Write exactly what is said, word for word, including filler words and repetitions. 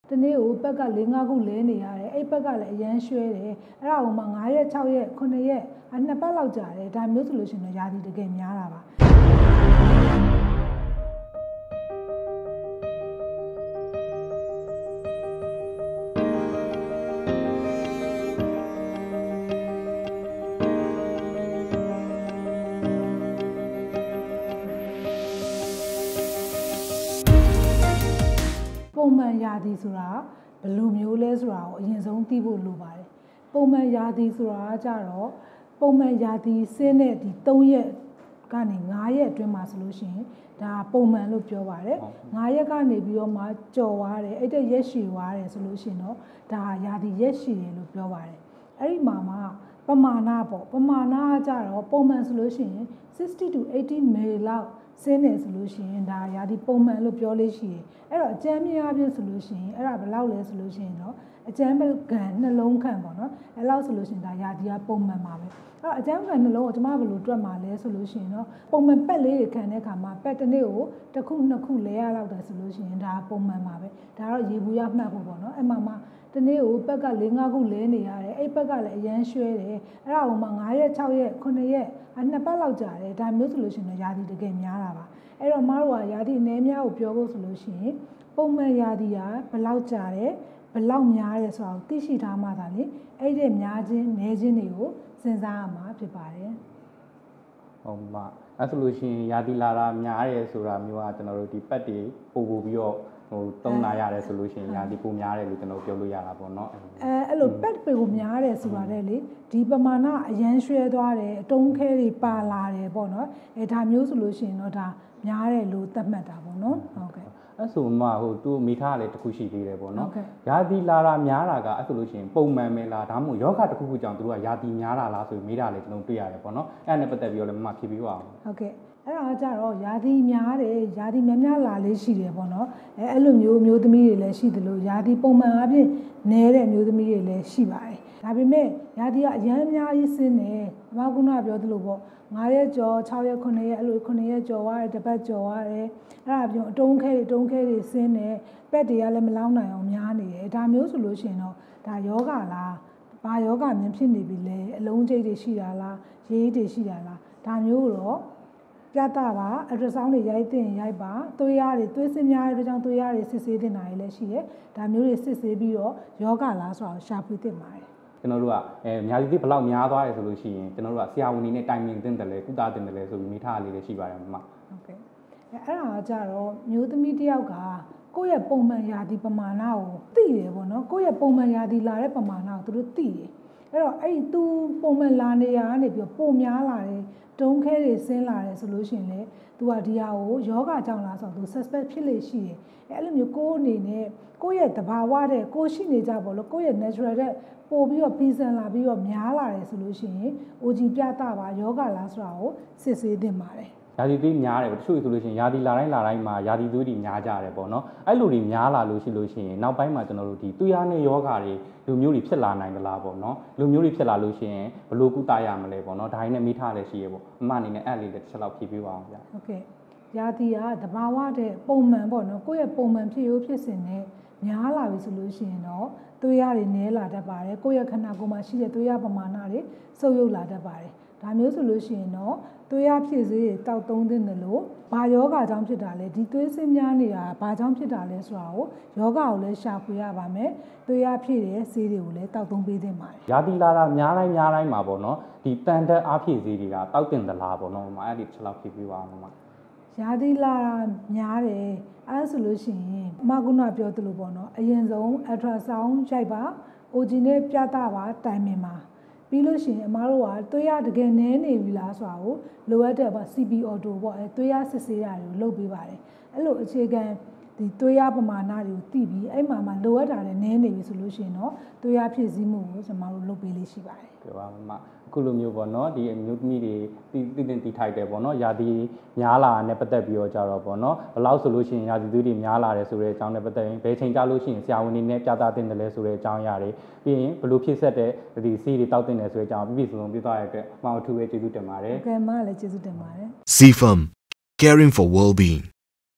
တနေ့ကိုပက်က၄၅ခုလဲနေရတယ်အဲ့ပက်ကလည်းအရန်ရွှဲတယ်အဲ့ဒါဟိုမှာ၅ရက်၆ရက်ခုနှစ်ရက်နှစ်ပတ်လောက်ကြာတယ်ဒါမျိုးဆိုလို့ရှိရင်ရာသီတကယ်များတာပါပုံမှန်ရာသီဆိုတာဘယ်လိုမျိုးလဲဆိုတာကိုအရင်ဆုံးသိဖို့လိုပါတယ်ပုံမှန်ရာသီဆိုတာကြတော့ပုံမှန်ရာသီဆင်းတဲ့ဒီ၃ရက်ကနေ၅ရက်အတွင်းမှာဆိုလို့ရှိရင်ဒါပုံမှန်လို့ပြောပါတယ်၅ရက်ကနေပြီးတော့မှကြော်သွားတယ်အဲ့တဲ့ရက်ရှည်သွားတယ်ဆိုလို့ရှိရင်တော့ဒါရာသီရက်ရှည်လို့ပြောပါတယ်အဲ့ဒီမှာမှပမာဏပေါ့ပမာဏကကြတော့ပုံမှန်ဆိုလို့ရှိရင်sixty to eightyမီလီလောက်ဆင်းနေဆိုလို့ရှိရင်ဒါရာသီပုံမှန်လို့ပြောလို့ရှိရင်အဲ့တော့အကျမ်းမြအပြည့်ဆိုလို့ရှိရင်အဲ့ဒါဘယ်လောက်လဲဆိုလို့ရှိရင်တော့အကျမ်းကန်နှလုံးခန့်ပေါ့နော်အဲ့လောက်ဆိုလို့ရှိရင်ဒါရာသီကပုံမှန်ပါပဲအဲ့တော့အကျမ်းကန်နှလုံးကိုကျွန်မဘယ်လိုတွက်မှာလဲဆိုလို့ရှိရင်တော့ပုံမှန်ပက်လေးတွေခံတဲ့အခါမှာပက်တစ်နေ့ကိုတစ်ခုနှစ်ခုလဲရလောက်တယ်ဆိုလို့ရှိရင်ဒါပုံမှန်ပါပဲဒါတော့ရေဘူးရမှတ်ဖို့ပေါ့နော်အဲ့မှာမှတနေ့ကိုပက်က၄၅ခုလဲနေရတယ်အဲ့ပက်ကလည်းအရန်ရွှဲတယ်အဲ့ဒါဟိုမှာ၅ရက်၆ရက်ခုနှစ်ရက်နှစ်ပတ်လောက်ကြာတယ်ဒါမျိုးဆိုလို့ရှိရင်ရာသီတကယ်များတာပါအဲ့တော့မတို့ကရာသီအနည်းများကိုပြောဖို့ဆိုလို့ရှိရင်ပုံမှန်ရာသီကဘယ်လောက်ကြာတယ်ဘယ်လောက်များတယ်ဆိုတာကိုသိရှိထားမှသာလေအဲ့ဒီများခြင်းနည်းခြင်းတွေကိုစဉ်းစားရမှာဖြစ်ပါတယ်ဟုတ်ပါအဲ့ဆိုလို့ရှိရင်ရာသီလာတာများတယ်ဆိုတာမျိုးကကျွန်တော်တို့ဒီပတ်တွေပို့ပို့ပြီးတော့ဟိုသုံးလာရတယ်ဆိုလို့ရှိရင်ရာသီပိုများတယ်လို့ကျွန်တော်ပြောလို့ရတာပေါ့နော်အဲအဲ့လိုပက်ပေကိုများတယ်ဆိုပါတယ်လေဒီပမာဏအရန်ရွှဲသွားတယ်အတုံးခဲတွေပါလာတယ်ပေါ့နော်အဲဒါမျိုးဆိုလို့ရှိရင်တော့ဒါများတယ်လို့သတ်မှတ်တာပေါ့နော်ဟုတ်ကဲ့အဲ့ဆိုမှဟိုသူမိထားလည်းတစ်ခုရှိသေးတယ်ပေါ့နော်ရာသီလာတာများတာကအဲ့ဆိုလို့ရှိရင်ပုံမှန်ပဲလားဒါမှမဟုတ်ယောဂတစ်ခုခုကြောင့်သူတို့ကရာသီများတာလားဆိုပြီးမိထားလည်းကျွန်တော်တွေ့ရတယ်ပေါ့နော်အဲ့ဒါနဲ့ပတ်သက်ပြီးတော့လည်းမမဖြေပြီးပါအောင်ဟုတ်ကဲ့အဲ့ဒါကြတော့ရာသီများတယ်ရာသီများများလာလေးရှိတယ်ပေါ့နော်အဲအဲ့လိုမျိုးမျိုးသမီးတွေလည်းရှိတယ်လို့ရာသီပုံမှန်အပြင်နဲတဲ့မျိုးသမီးတွေလည်းရှိပါတယ်ဒါပေမဲ့ရာသီကအရန်အများကြီးဆင်းတယ်အမကုနာပြောသလိုပေါ့၅ရက်ကျော်၆ရက်ခုနှစ်ရက်အဲ့လိုခုနှစ်ရက်ကျော်သွားတယ်တစ်ပတ်ကျော်သွားတယ်အဲ့ဒါပြောအတုံးခဲတွေတုံးခဲတွေဆင်းတယ်ပက်တွေကလည်းမလောင်းနိုင်အောင်များနေတယ်ဒါမျိုးဆိုလို့ရှိရင်တော့ဒါယောဂလားဘာယောဂမြင်ဖြစ်နေပြီလဲအလုံးကျိတ်တွေရှိတာလားရေးတွေရှိတာလားဒါမျိုးတော့ပြတာပါအဒရက်ဆောင်းတွေရိုက်တင်ရိုက်ပါသွေးရတွေသွေးစင်းများတဲ့ကြောင့်သွေးရတွေစစ်ဆေးတင်တာတွေလည်းရှိတယ်ဒါမျိုးတွေစစ်ဆေးပြီးတော့ယောဂလားဆိုတာကိုရှာဖွေတင်ပါတယ်ကျွန်တော်တို့ကအဲအများကြီးဘယ်လောက်များသွားတယ်ဆိုလို့ရှိရင်ကျွန်တော်တို့ကဆရာဝန်ကြီးနဲ့တိုင်ပင်တင်တယ်လေကုသတင်တယ်လေဆိုပြီးမိထားလေးလည်းရှိပါတယ်မမဟုတ်ကဲ့အဲအဲ့ဒါကကြတော့မျိုးသမီးတယောက်ကကိုယ့်ရဲ့ပုံမှန်ရာသီပမာဏကိုသိတယ်ပေါ့နော်ကိုယ့်ရဲ့ပုံမှန်ရာသီလာတဲ့ပမာဏကိုသူတို့သိတယ်အဲ့တော့အဲ့သူပုံမှန်လာနေရကနေပြီးပိုများလာတယ်တုံးခဲတွေဆင်းလာတယ်ဆိုလို့ရှိရင်လေသူကဒီဟာကိုယောဂကြောင့်လားဆိုတော့သူ suspect ဖြစ်လေရှိတယ်အဲ့လိုမျိုးကိုယ်အနေနဲ့ကိုယ့်ရဲ့တဘာဝတဲ့ကိုရှိနေကြပေါ့လို့ကိုယ့်ရဲ့ natural တဲ့ပို့ပြီးတော့ပြီးစံလာပြီးတော့များလာတယ်ဆိုလို့ရှိရင် O G ပြတာပါယောဂလားဆိုတာကိုစစ်ဆေးသင့်ပါတယ်ရာသီသွေးများတယ်တချို့ဆိုလို့ရှိရင်ရာသီလာတိုင်းလာတိုင်းမှာရာသီသွေးတွေများကြတယ်ပေါ့နော်အဲ့လိုတွေများလာလို့ရှိလို့ရှိရင်နောက်ပိုင်းမှာကျွန်တော်တို့ဒီသွေးအားနဲ့ယောဂတွေလူမျိုးတွေဖြစ်လာနိုင်သလားပေါ့နော်လူမျိုးတွေဖြစ်လာလို့ရှိရင်ဘယ်လိုကုသရမလဲပေါ့နော်ဒါရင်းနဲ့မိထားလည်းရှိရပေါ့အမအနေနဲ့အဲ့လေးတစ်ချက်လောက်ဖြေပေးပါအောင်ဗျာဟုတ်ကဲ့ရာသီကတဘာဝတဲ့ပုံမှန်ပေါ့နော်ကိုယ့်ရဲ့ပုံမှန်ဖြစ်ရိုးဖြစ်စဉ်နဲ့များလာပြီဆိုလို့ရှိရင်တော့သွေးရတွေနည်းလာတတ်ပါတယ်ကိုယ့်ရဲ့ခန္ဓာကိုယ်မှာရှိတဲ့သွေးရပမာဏတွေဆုပ်ယုပ်လာတတ်ပါတယ်ဒါမျိုးဆိုလို့ရှိရင်တော့သွေးရဖြစ်စေးတွေတောက်သုံးသင့်တယ်လို့ဘာယောဂကြောင့်ဖြစ်တာလဲဒီသွေးစင်းများနေတာဘာကြောင့်ဖြစ်တာလဲဆိုတာကိုယောဂကိုလည်းရှာဖွေရပါမယ်သွေးရဖြစ်တဲ့ဆေးတွေကိုလည်းတောက်သုံးပေးသင့်ပါတယ်ရာသီလာတာများတိုင်းများတိုင်းမှာပေါ့နော်ဒီတန်တက်အားဖြည့်ဆေးတွေကတောက်တင်သလားပေါ့နော်ဟိုမှာအဲ့ဒီချက်လောက်ဖြည့်ပေးပါအောင်မှာရာသီလာတာများတယ်အဲ့ဆိုလို့ရှိရင်မကုနာပြောသလိုပေါ့နော်အရင်ဆုံး ultrasound ရိုက်ပါ O G နဲ့ပြတာပါတိုင်ပင်ပါပြီးလို့ရှိရင်အမားတို့ကသွေးရတကယ်နည်းနေပြီလားဆိုတာကိုလိုအပ်တဲ့ပေါ့ C B auto ပေါ့အဲသွေးရစစ်ဆေးတာတွေကိုလုပ်ပေးပါတယ်အဲ့လိုအခြေခံဒီသွေးရပမာဏတွေကိုသိပြီးအဲ့မှာမှလိုအပ်တာတွေနည်းနေပြီဆိုလို့ရှိရင်တော့သွေးရဖြည့်ဆည်းမှုကိုကျွန်တော်တို့လုပ်ပေးလေးရှိပါတယ်ပြောပါမမအခုလိုမျိုးပေါ့နော်ဒီအမျိုးသမီးတွေတည်တည်တည်ထိုက်တယ်ပေါ့နော်ရာသီများလာတဲ့ပတ်သက်ပြီးတော့ကြတော့ပေါ့နော်ဘယ်လောက်ဆိုလို့ရှိရင်ရာသီသွေးတွေများလာတယ်ဆိုတဲ့အကြောင်းနဲ့ပတ်သက်ရင်ဘယ်ချိန်ကြလို့ရှိရင်ဆရာဝန်တွေနဲ့ပြသတင်တယ်လဲဆိုတဲ့အကြောင်းအရာတွေပြီးရင်ဘယ်လိုဖြစ်ဆက်တဲ့ဒီဆေးတွေတောက်တင်တယ်ဆိုတဲ့အကြောင်းပြည့်ပြည့်စုံစုံပြသရတဲ့မောင်ထူပဲကျေးဇူးတင်ပါတယ်ဟုတ်ကဲ့မလည်းကျေးဇူးတင်ပါတယ် C F A M Caring for Well-being